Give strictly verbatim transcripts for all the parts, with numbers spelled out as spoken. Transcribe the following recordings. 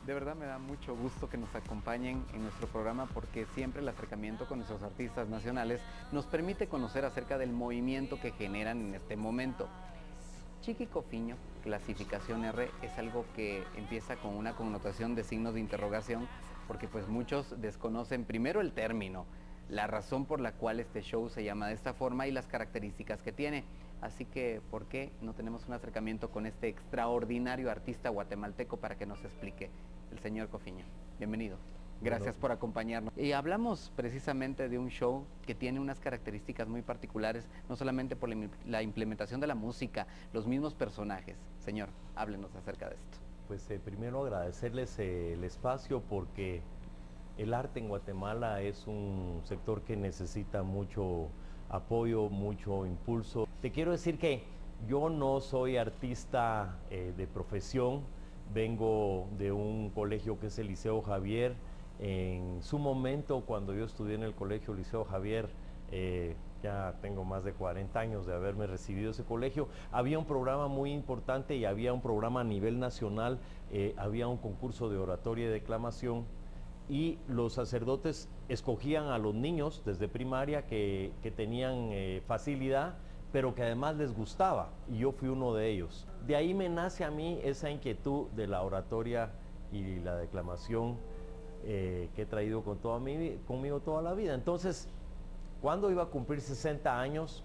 De verdad me da mucho gusto que nos acompañen en nuestro programa porque siempre el acercamiento con nuestros artistas nacionales nos permite conocer acerca del movimiento que generan en este momento. Chiqui Cofiño, clasificación R, es algo que empieza con una connotación de signos de interrogación porque pues muchos desconocen primero el término, la razón por la cual este show se llama de esta forma y las características que tiene. Así que, ¿por qué no tenemos un acercamiento con este extraordinario artista guatemalteco para que nos explique? El señor Cofiño. Bienvenido. Gracias bueno. por acompañarnos. Y hablamos precisamente de un show que tiene unas características muy particulares, no solamente por la implementación de la música, los mismos personajes. Señor, háblenos acerca de esto. Pues eh, primero agradecerles eh, el espacio porque el arte en Guatemala es un sector que necesita mucho apoyo, mucho impulso. Te quiero decir que yo no soy artista eh, de profesión, vengo de un colegio que es el Liceo Javier. En su momento, cuando yo estudié en el colegio Liceo Javier, eh, ya tengo más de cuarenta años de haberme recibido ese colegio, había un programa muy importante y había un programa a nivel nacional, eh, había un concurso de oratoria y declamación, y los sacerdotes escogían a los niños desde primaria que, que tenían eh, facilidad, pero que además les gustaba, y yo fui uno de ellos. De ahí me nace a mí esa inquietud de la oratoria y la declamación eh, que he traído con toda mi, conmigo toda la vida. Entonces, cuando iba a cumplir sesenta años,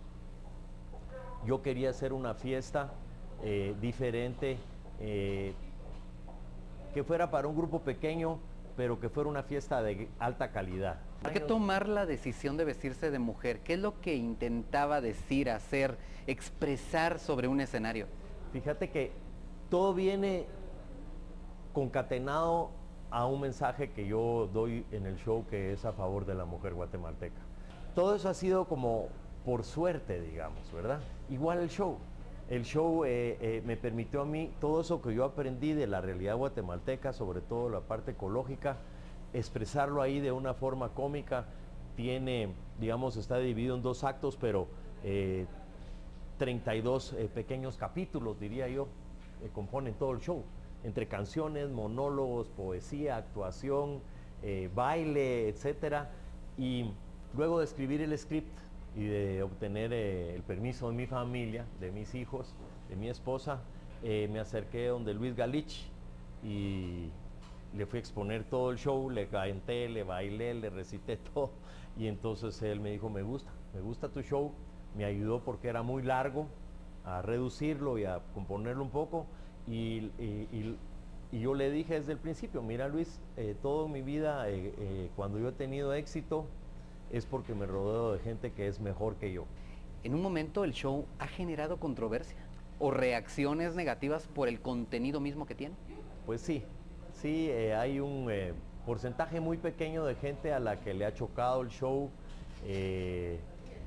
yo quería hacer una fiesta eh, diferente, eh, que fuera para un grupo pequeño, pero que fuera una fiesta de alta calidad. ¿Por qué tomar la decisión de vestirse de mujer? ¿Qué es lo que intentaba decir, hacer, expresar sobre un escenario? Fíjate que todo viene concatenado a un mensaje que yo doy en el show, que es a favor de la mujer guatemalteca. Todo eso ha sido como por suerte, digamos, ¿verdad? Igual el show. El show eh, eh, me permitió a mí todo eso que yo aprendí de la realidad guatemalteca, sobre todo la parte ecológica, expresarlo ahí de una forma cómica. Tiene, digamos, está dividido en dos actos, pero eh, treinta y dos eh, pequeños capítulos, diría yo, eh, componen todo el show, entre canciones, monólogos, poesía, actuación, eh, baile, etcétera. Y luego de escribir el script y de obtener eh, el permiso de mi familia, de mis hijos, de mi esposa, eh, me acerqué donde Luis Galich y le fui a exponer todo el show, le canté, le bailé, le recité todo, y entonces él me dijo, me gusta, me gusta tu show, me ayudó porque era muy largo, a reducirlo y a componerlo un poco, y, y, y, y yo le dije desde el principio, mira Luis, eh, toda mi vida, eh, eh, cuando yo he tenido éxito, es porque me rodeo de gente que es mejor que yo. En un momento el show ha generado controversia o reacciones negativas por el contenido mismo que tiene. Pues sí, sí, eh, hay un eh, porcentaje muy pequeño de gente a la que le ha chocado el show, eh,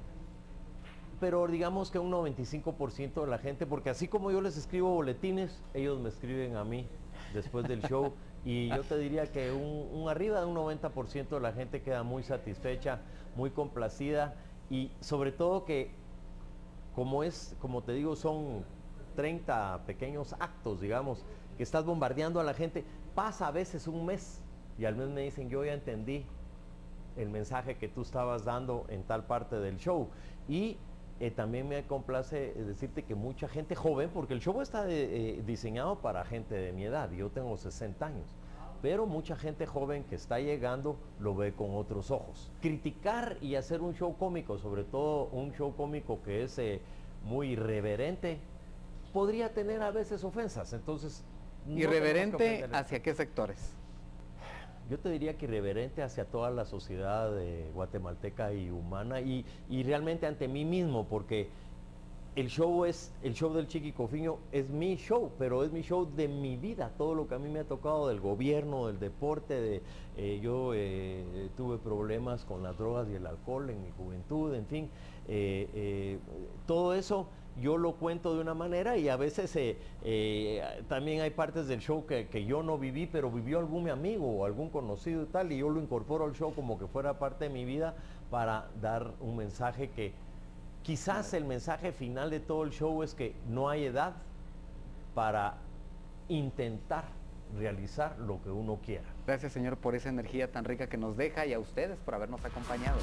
pero digamos que un noventa y cinco por ciento de la gente, porque así como yo les escribo boletines, ellos me escriben a mí después del show. Y yo te diría que un, un arriba de un noventa por ciento de la gente queda muy satisfecha, muy complacida, y sobre todo que, como es, como te digo, son treinta pequeños actos, digamos, que estás bombardeando a la gente, pasa a veces un mes y al mes me dicen, yo ya entendí el mensaje que tú estabas dando en tal parte del show. Y eh, también me complace decirte que mucha gente joven, porque el show está de, eh, diseñado para gente de mi edad, yo tengo sesenta años, pero mucha gente joven que está llegando lo ve con otros ojos. Criticar y hacer un show cómico, sobre todo un show cómico que es eh, muy irreverente, podría tener a veces ofensas, entonces... No ¿irreverente hacia qué sectores? Yo te diría que irreverente hacia toda la sociedad eh, guatemalteca y humana, y, y realmente ante mí mismo, porque el show es, el show del Chiqui Cofiño es mi show, pero es mi show de mi vida, todo lo que a mí me ha tocado del gobierno, del deporte, de, eh, yo eh, tuve problemas con las drogas y el alcohol en mi juventud, en fin, eh, eh, todo eso yo lo cuento de una manera, y a veces eh, eh, también hay partes del show que, que yo no viví, pero vivió algún mi amigo o algún conocido y tal, y yo lo incorporo al show como que fuera parte de mi vida para dar un mensaje que quizás el mensaje final de todo el show es que no hay edad para intentar realizar lo que uno quiera. Gracias, señor, por esa energía tan rica que nos deja y a ustedes por habernos acompañado.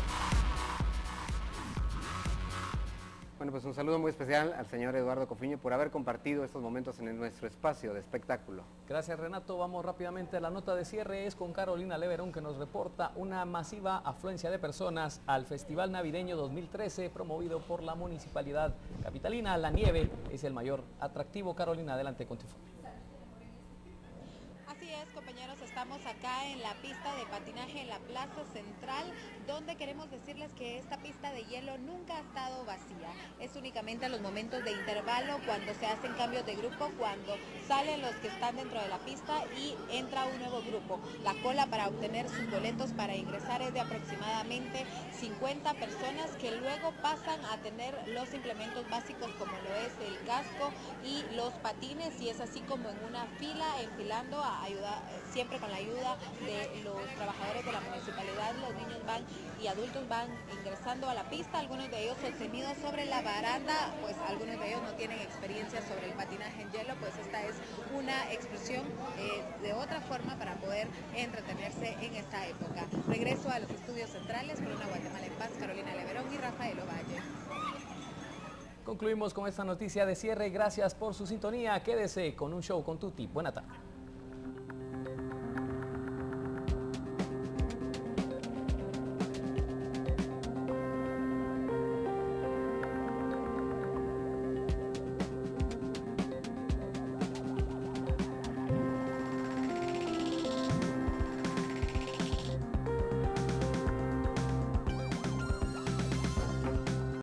Bueno, pues un saludo muy especial al señor Eduardo Cofiño por haber compartido estos momentos en nuestro espacio de espectáculo. Gracias, Renato. Vamos rápidamente a la nota de cierre. Es con Carolina Leverón, que nos reporta una masiva afluencia de personas al Festival Navideño dos mil trece promovido por la Municipalidad Capitalina. La nieve es el mayor atractivo. Carolina, adelante con tu informe. Así es, compañeros, estamos acá en la pista de patinaje en la Plaza Central, donde queremos decirles que esta pista de hielo nunca ha estado vacía. Es únicamente a los momentos de intervalo, cuando se hacen cambios de grupo, cuando salen los que están dentro de la pista y entra un nuevo grupo. La cola para obtener sus boletos para ingresar es de aproximadamente cincuenta personas, que luego pasan a tener los implementos básicos como lo es el casco y los patines, y es así como en una fila, enfilando a ayuda, siempre con la ayuda de los trabajadores de la municipalidad. Los niños van y adultos van ingresando a la pista, algunos de ellos sostenidos sobre la baranda, pues algunos de ellos no tienen experiencia sobre el patinaje en hielo, pues esta es una expresión eh, de otra forma para poder entretenerse en esta época. Regreso a los estudios centrales por una Guatemala en paz, Carolina Leverón y Rafael Ovalle. Concluimos con esta noticia de cierre. Gracias por su sintonía. Quédese con Un Show con Tuti. Buena tarde.